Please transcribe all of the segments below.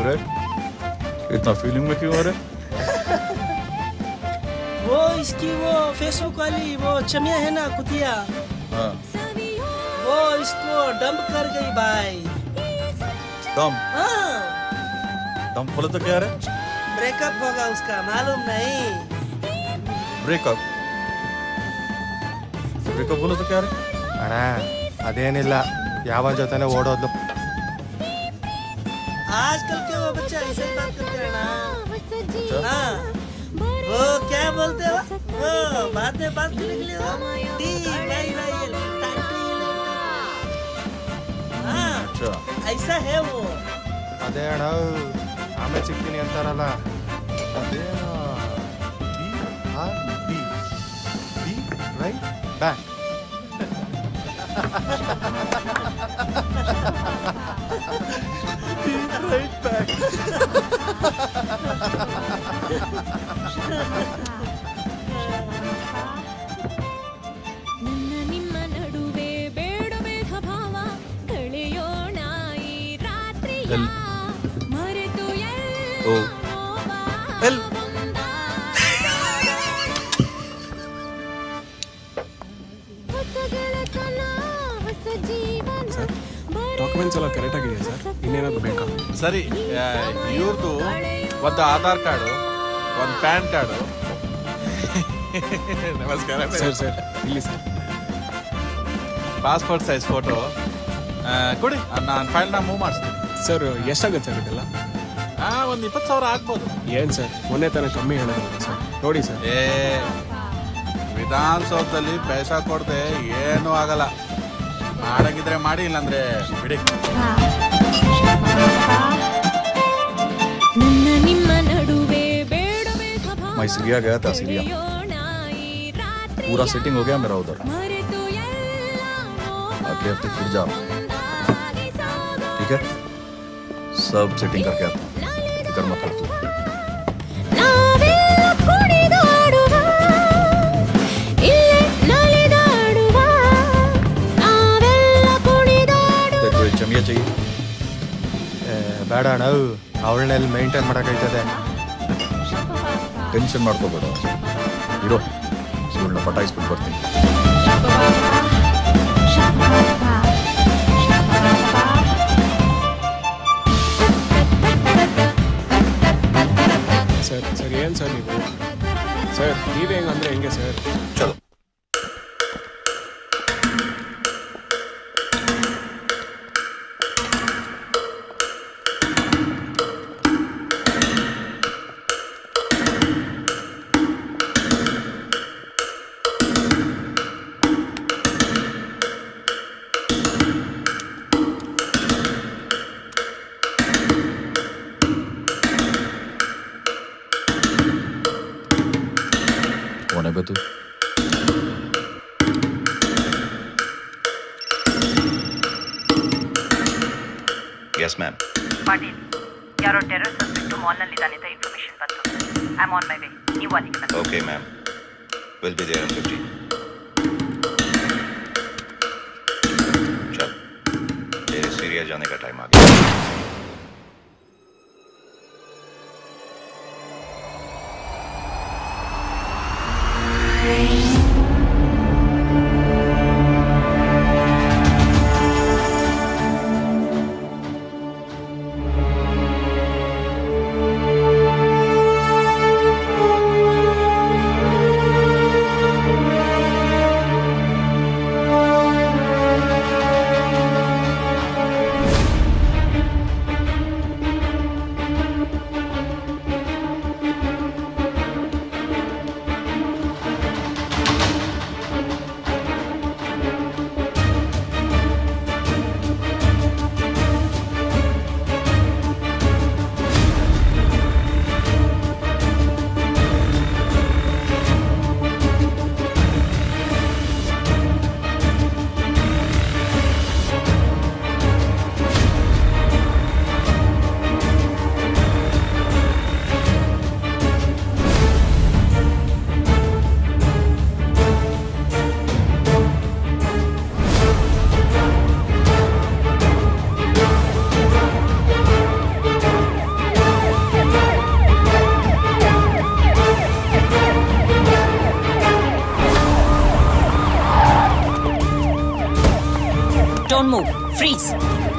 रे इतना फीलिंग में क्यों आ रहे? वो इसकी वो फेसबुक वाली वो चमिया है ना कुतिया, हाँ वो इसको डंप कर गई भाई। दम हाँ दम बोले तो क्या रे? ब्रेकअप होगा उसका, मालूम नहीं। ब्रेकअप ब्रेकअप बोले तो क्या रे? ಅಣ್ಣ ಅದೇನಿಲ್ಲ ಯಾವ ಜೊತೆನೆ ಓಡೋದ್ಲು. आजकल के वो बच्चा ऐसे बात करते हैं ना। हाँ वो क्या बोलते हो, वो बातें बात करने के लिए वो टी नहीं नहीं हाँ अच्छा ऐसा है वो। ಅದೇ ಅಣ್ಣ ಆಮೇಲೆ ಸಿಗ್ತೀನಿ ಅಂತಾರಲ್ಲ ಅದೇನೋ ರೈಟ್ ಬ್ಯಾಕ್. right back ನನ್ನ ನಿಮ್ಮ ನಡುವೆ ಬೇಡ ಬೇಧ ಭಾವ ಕಳೆಯೋಣ ಈ ರಾತ್ರಿಯ ಮರೆತು ಡಾಕ್ಯುಮೆಂಟ್ಸ್ ಎಲ್ಲ ಕರೆಕ್ಟ್ ಆಗಿದೆಯಾ ಸರ್? ಇನ್ನೇನಾದ್ರು ಬೇಕಾ? ಸರಿ, ಇವ್ರದ್ದು ಒಂದು ಆಧಾರ್ ಕಾರ್ಡು, ಒಂದು ಪ್ಯಾನ್ ಕಾರ್ಡು. ನಮಸ್ಕಾರ ಸರ್. ಸರ್ ಇಲ್ಲಿ ಸರ್ ಪಾಸ್ಪೋರ್ಟ್ ಸೈಜ್ ಫೋಟೋ ಕೊಡಿ, ನಾನು ಫೈಲ್ನ ಮೂವ್ ಮಾಡಿಸ್ತೀನಿ. ಸರ್ ಎಷ್ಟಾಗುತ್ತೆ ಸರ್ ಇದೆಲ್ಲ? ಒಂದು 20,000 ಆಗ್ಬೋದು. ಏನು ಸರ್ ಮೊನ್ನೆ ತನಕ ಕಮ್ಮಿ ಹೇಳಿದ್ರಲ್ಲ ಸರ್, ನೋಡಿ ಸರ್. ವಿಧಾನಸೌಧದಲ್ಲಿ ಪೈಸಾ ಕೊಡದೆ ಏನೂ ಆಗಲ್ಲ. ಮಾಡಂಗಿದ್ರೆ ಮಾಡಿ, ಇಲ್ಲಾಂದ್ರೆ ಬಿಡಿ. ನನ್ನ ನಿಮ್ಮ ನಡುವೆ ಬೇಡ ಬೇಧ ಭಾವ मैं सीरिया गया था, सीरिया पूरा सेटिंग हो गया मेरा उधर। अगले हफ्ते फिर जाओ, ठीक है? सब सेटिंग करके आता हूँ, फिक्र मत कर तू। तेरे को एक चमिया चाहिए? ಬೇಡ ಅಣ್ಣ, ಅವಳನ್ನೆಲ್ಲಿ ಮೇಂಟೈನ್ ಮಾಡೋಕ್ಕಾಯ್ತದೆ. ಟೆನ್ಷನ್ ಮಾಡ್ಕೋಬೇಡ, ಇರೋ ಇವಳನ್ನ ಪಟಾಯಿಸ್ಬಿಟ್ಟು ಬರ್ತೀನಿ. ಸರ್ ಸರ್ ಏನು ಸರ್ ನೀವು? ಸರ್ ನೀವೇ ಹೆಂಗಂದ್ರೆ ಹೆಂಗೆ ಸರ್? ಚಲೋ कौन है बे तू? Yes ma'am. ಪಾಟೀಲ್, ಯಾರೋ ಟೆರರ್ ಸಸ್ಪೆಕ್ಟ್ ಮಾಲ್ನಲ್ಲಿದ್ದಾನೆ ಅಂತ ಇನ್ಫಾರ್ಮೇಶನ್ ಬಂತು. I am on my way. ನೀವು ಅಲ್ಲಿಗೆ ಬನ್ನಿ. Okay ma'am. Will be there in 15. चल, तेरे सीरिया जाने का टाइम आ गया. Freeze!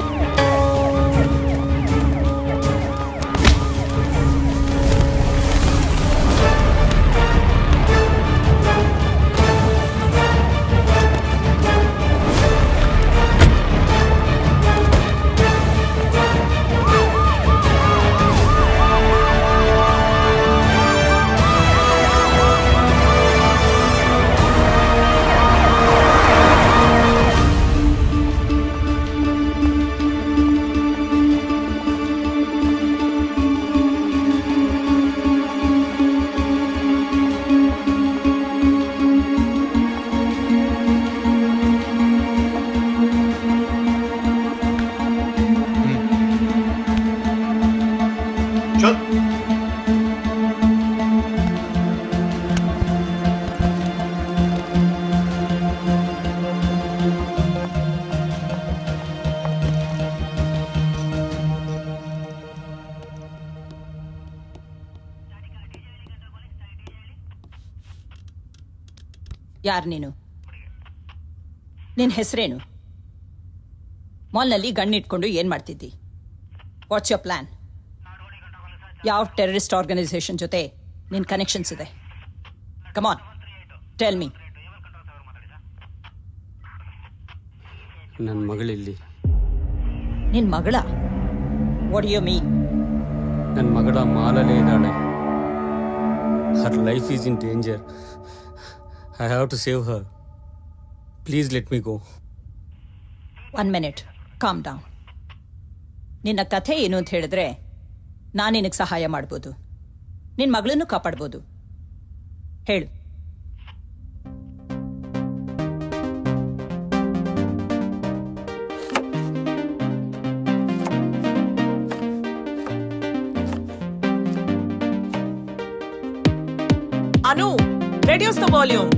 ಯಾರು ನೀನು? ನಿನ್ನ ಹೆಸರೇನು? ಮಾಲ್ನಲ್ಲಿ ಗಣ್ಣಿಟ್ಕೊಂಡು ಏನು ಮಾಡ್ತಿದ್ದಿ? What's your plan? ಯಾವ ಟೆರರಿಸ್ಟ್ ಆರ್ಗನೈಸೇಷನ್ ಜೊತೆ ನಿನ್ನ ಕನೆಕ್ಷನ್ಸ್ ಇದೆ? Come on, tell me. ನನ್ನ ಮಗಳಿಲ್ಲಿ. ನಿನ್ನ ಮಗಳ? What you mean? ನನ್ನ ಮಗಳ ಮಾಲಲ್ಲೇ ಇದ್ದಾಳೆ. Her life is in danger. I have to save her. Please let me go. 1 minute. Calm down. ನಿನ್ನ ಕಥೆ ಏನು ಅಂತ ಹೇಳಿದ್ರೆ ನಾನು ನಿನಗೆ ಸಹಾಯ ಮಾಡ್ಬೋದು, ನಿನ್ನ ಮಗಳನ್ನು ಕಾಪಾಡ್ಬೋದು. ಹೇಳು. Anu, reduce the volume.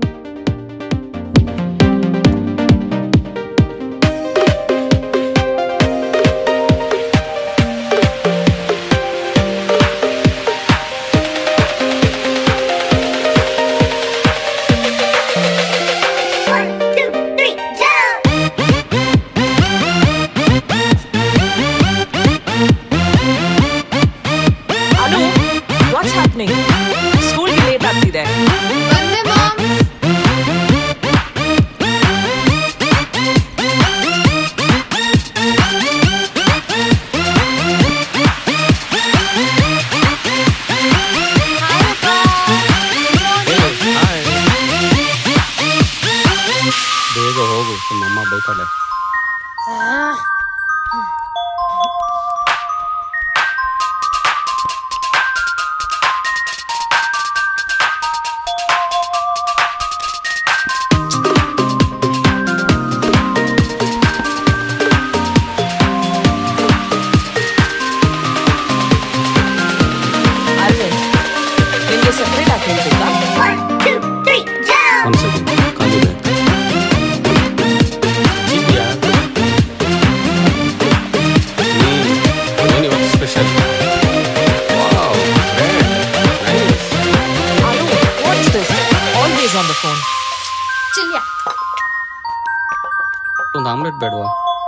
ಒಂದು ಆಮ್ಲೆಟ್ ಬೇಡವಾ?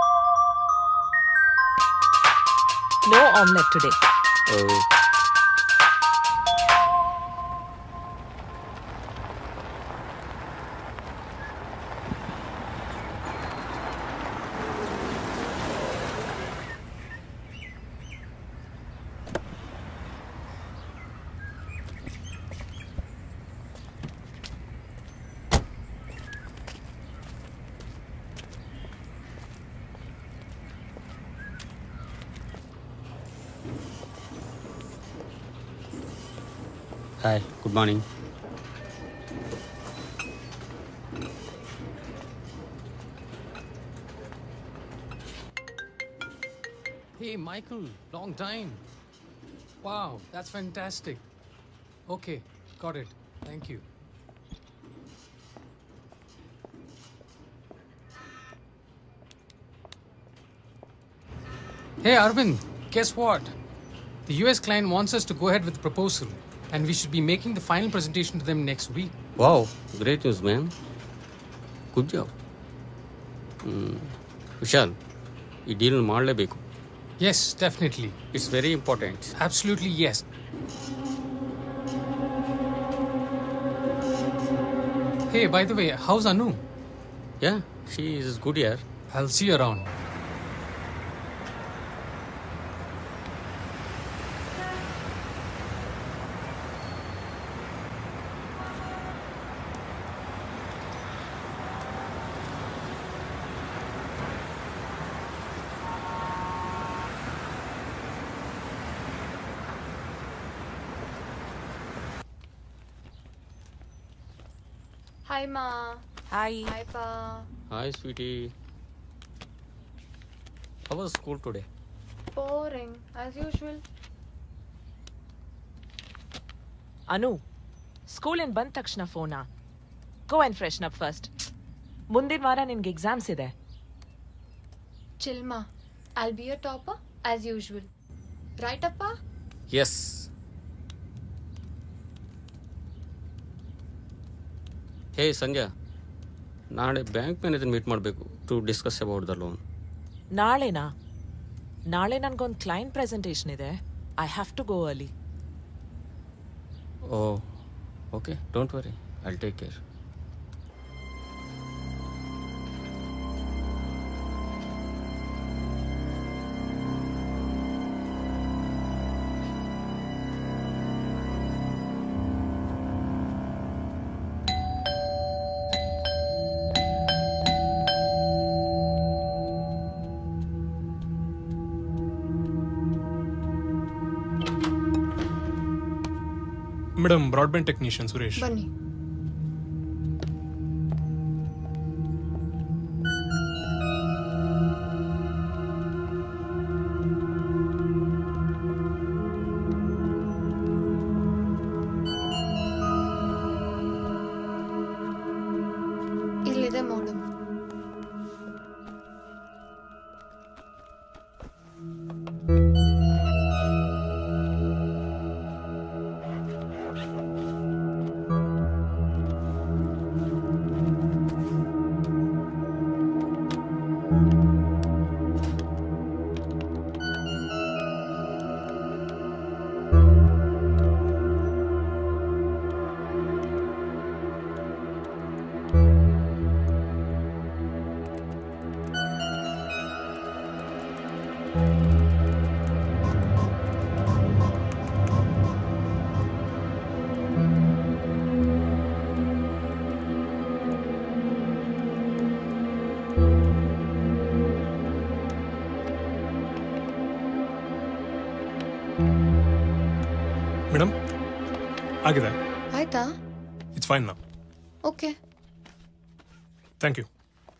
No omelette today. Oh. Hi, good morning. Hey, Michael, long time. Wow, that's fantastic. Okay, got it. Thank you. Hey, Arvind, guess what? The US client wants us to go ahead with the proposal, and we should be making the final presentation to them next week. Wow, great news, man. Good job. Vishal, ಈ deal ಮಾಡಲೇಬೇಕು. Yes, definitely. It's very important. Absolutely, yes. Hey, by the way, how's Anu? Yeah, she is good here. I'll see you around. Hi, Ma. Hi. Hi, Pa. Hi, sweetie. How was school today? Boring, as usual. Anu, school ಏನ್ ಬಂದ ತಕ್ಷಣ ಫೋನಾ? Go and freshen up first. ಮುಂದಿನ ವಾರ ನಿನ್ಗೆ exams ಇದೆ. Chill, Ma. I'll be a topper, as usual. Right, Appa? Yes. ಹೇ ಸಂಧ್ಯಾ, ನಾಳೆ ಬ್ಯಾಂಕ್ ಮ್ಯಾನೇಜರ್ ಮೀಟ್ ಮಾಡಬೇಕು to discuss about the loan. ನಾಳೆನಾ? ನಾಳೆ ನನಗೊಂದು ಕ್ಲೈಂಟ್ ಪ್ರೆಸೆಂಟೇಷನ್ ಇದೆ. I have to go early. Oh okay, don't worry, I'll take care. Madam, broadband technician Suresh. ಬನ್ನಿ. ಇಲ್ಲಿದೆ modem. Madam, ಆಗಿದೆ. ಆಯ್ತಾ? It's fine now. Okay. Thank you.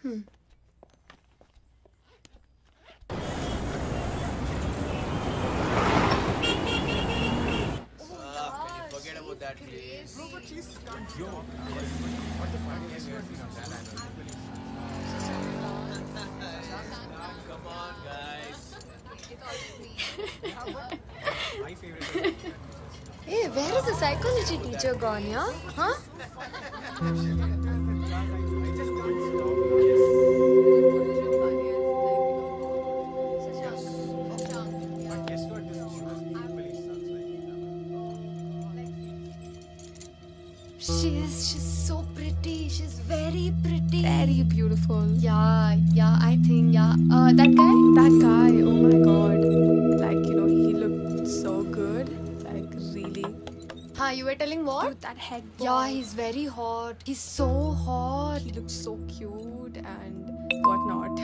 Hey, where is the psychology teacher gone, yeah? Huh? She's so pretty. She's very pretty. Very beautiful. Yeah, I think, yeah. That guy? That guy, oh my god. Like, he looked so good. Like, really. Huh, you were telling what? Dude, that head boy. Yeah, he's very hot. He's so hot. He looks so cute and whatnot.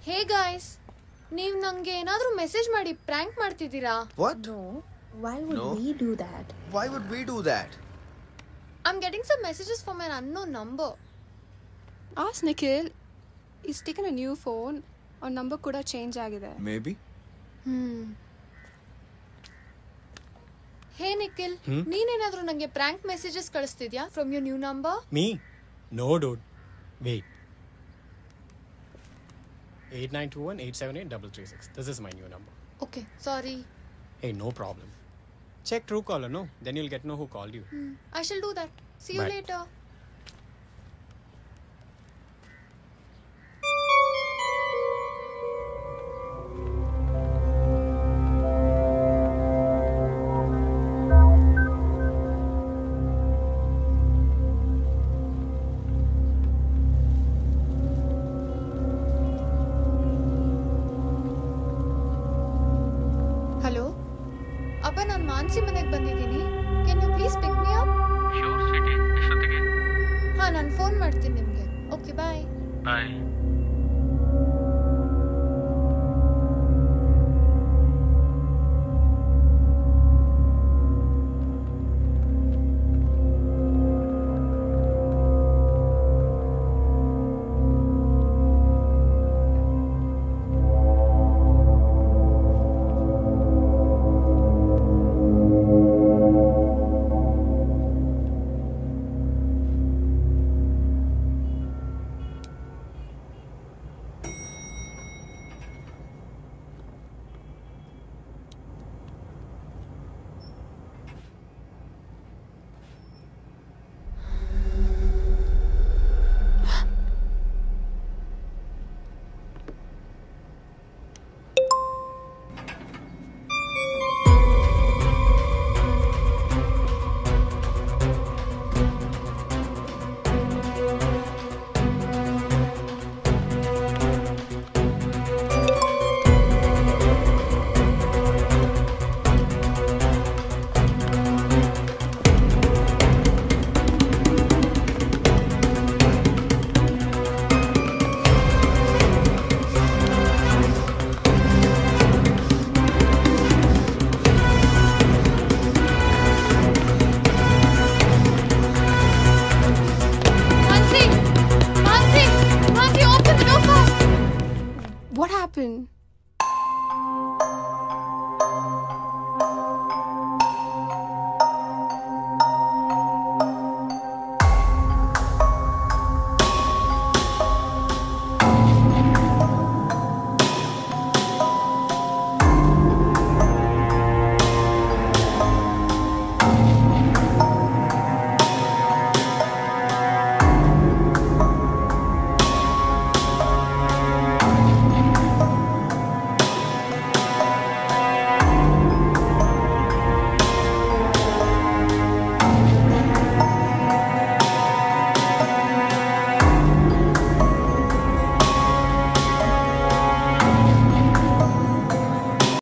Hey guys, ನೀವು ನಂಗೆ ಏನಾದರೂ message ಮಾಡಿ prank ಮಾಡ್ತಿದ್ದೀರಾ? What? No. Why would No. we do that? Why would we do that? I'm getting some messages from an unknown number. Ask Nikhil. He's taken a new phone. Our number could have changed agide. Maybe. Hey Nikhil, ನೀನೇನಾದರೂ ನಂಗೆ prank messages ಕಳಿಸ್ತಿದ್ಯಾ from your new number? Me? No, dude. Wait. 8921-878-336. This is my new number. Okay, sorry. Hey, no problem. Check Truecaller, no? Then you'll get to know who called you. I shall do that. See you Bye. later. Hello ಅಪ್ಪ, ನಾನು ಮಾನ್ಸಿ ಮನೆಗೆ ಬಂದಿದ್ದೀನಿ. Can you please pick me up? Sure ಸಿಟಿ ಎಷ್ಟೊತ್ತಿಗೆ? ಹಾಂ, ನಾನು ಫೋನ್ ಮಾಡ್ತೀನಿ ನಿಮಗೆ. Okay, bye. ಬಾಯ್.